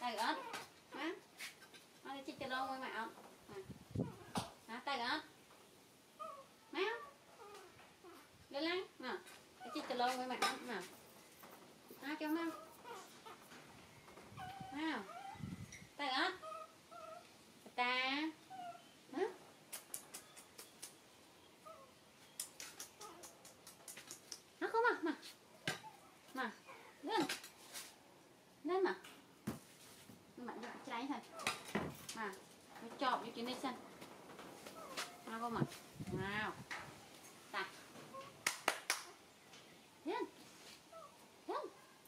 tay ớt hả nó đi chích cho đâu mới mạo hả tay ớt máu lên lên nè cái chích cho lâu mới mạo nè hả cho mau nào tay ớt ta hả nó không mà lên lên mà bạn được cháy thôi mà nó chọc như cái này xem nào không mà nào ta lên lên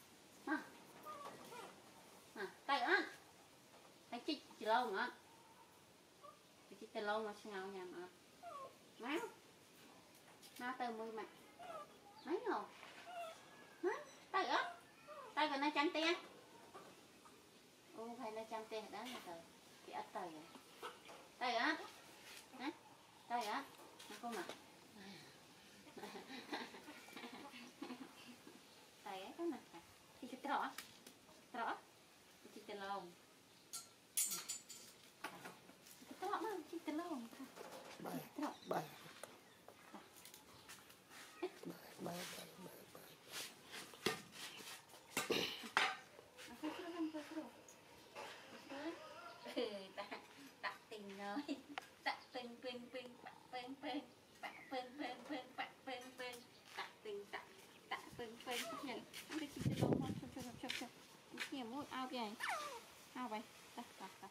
mà tay ăn tay chích chỉ lâu mà tay chích tay lâu mà sao nhà mà máu máu từ môi mặt mấy rồi hả tay ớt tay còn nó trắng tia ô hay nó trắng tia đó là tờ cái ớt tờ rồi tay ớt hả tay ớt nó không mà tay ấy cái mặt thì cái trỏ chỉ tên lông cái trỏ mà chỉ tên lông bài đặt tình nói đặt tình nhận cái gì cái lông chọc nhiều mũi ao kìa ao vậy đặt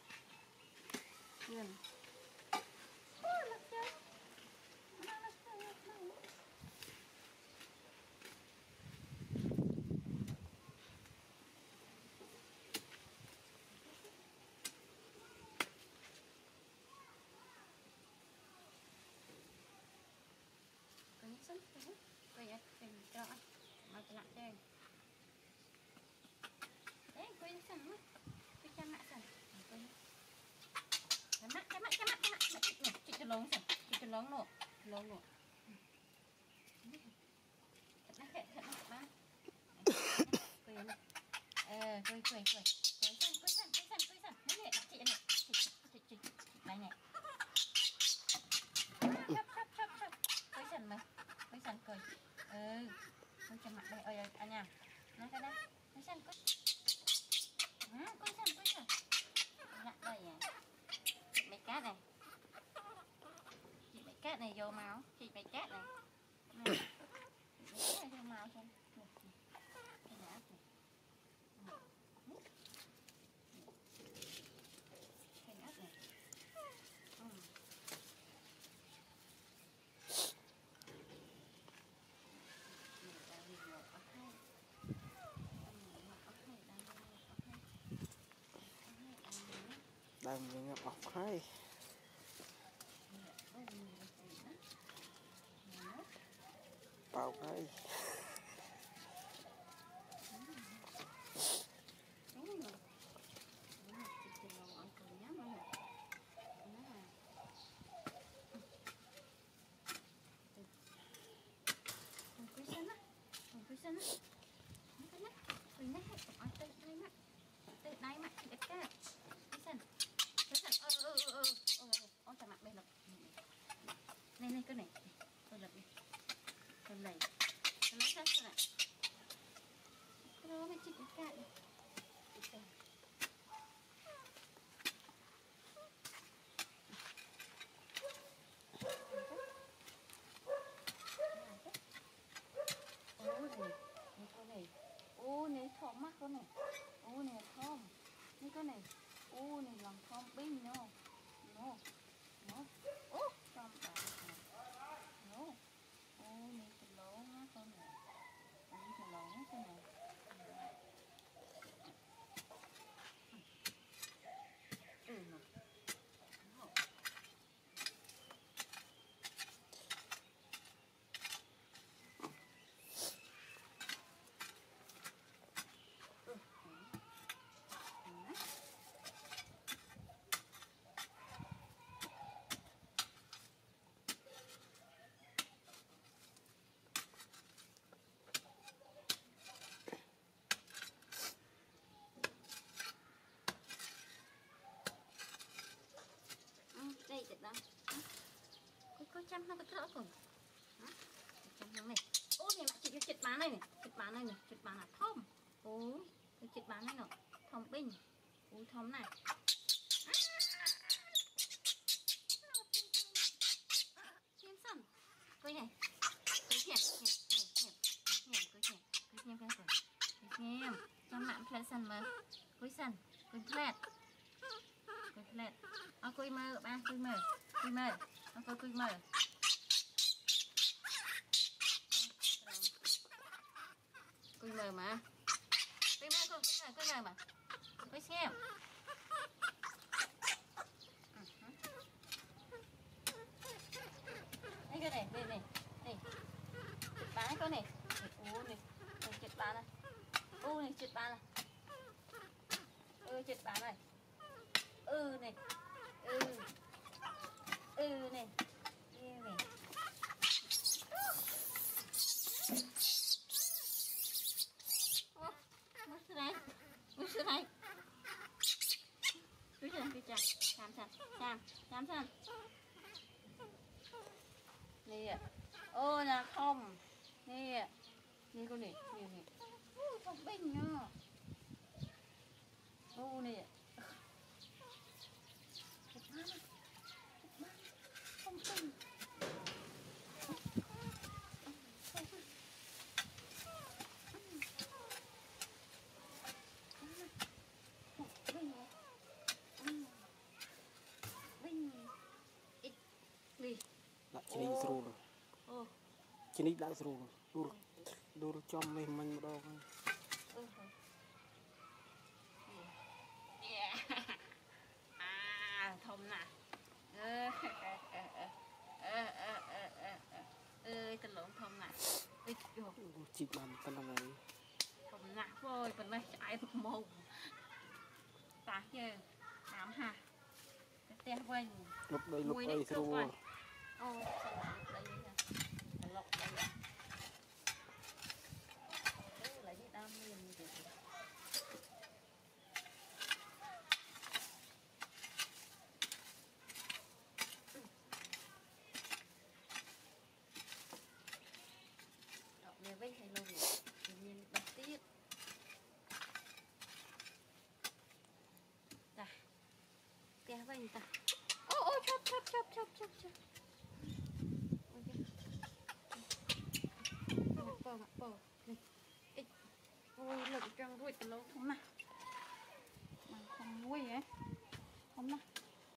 gần cái sẵn thế cái gì tình cho mà cho nặng chơi đấy quên sẵn mất cái cha mẹ sẵn quên cái mắt chị cho lớn sẵn chị cho lớn nổ thật nó ba quên sẵn mấy này chị này chị này này quên sẵn mà quên sẵn cười không cho mặt đây ơi anh nha nói cái đây quên sẵn nặng đây à chị mày cát này vô máu chị mày cát này vô máu xem cái nhã này cái nhã này đang ngập ọc hay bao hay tự đáy mặt chị đẹp ca ôi chả mặt đây là này cái này tôi lật đi tôi lấy sách này cái đó mới chị đẹp ca ô này thơm mắt con này ô này thơmนี่ก็này ô này làm thơm binh nó ô thơm bả nó ô này thịt lẩu má con này thịt lẩu má con này mà chăm nó cái rõ cùng chăm nó này ôi này mà chị chịch bán này này chịch bán là thơm ôi cái chịch bán này nọ thơm bình ôi thơm này chiên sẵn coi này coi chèm chăm mạm phlet sẵn mà coi sẵn coi phlet coi mơ ba coi mơ coi mơ coi mờ mà coi mờ mà coi xem đây cái này đây chật bán con này ô này chật bán này ô này chật bán này chật bán này này này Ui sư này Cứ chạm nè ô là không nè con này không bình nhá ô nè không bình lại chỉ đi rồi chỉ đi lại rồi đồ trong mình một đâu thông nè tên lộn thông nè chị làm tên là này thông nè thôi bên này chạy một mồm ta chứ làm ha cái te quay lúc đây rồi ô đây lọc đây lại đi đam miền gì để với hay lâu rồi nhìn bật tiết ta kéo với ta ô chop bò ôi lợn trăng ruột lâu không nào mà không nuôi ấy không nào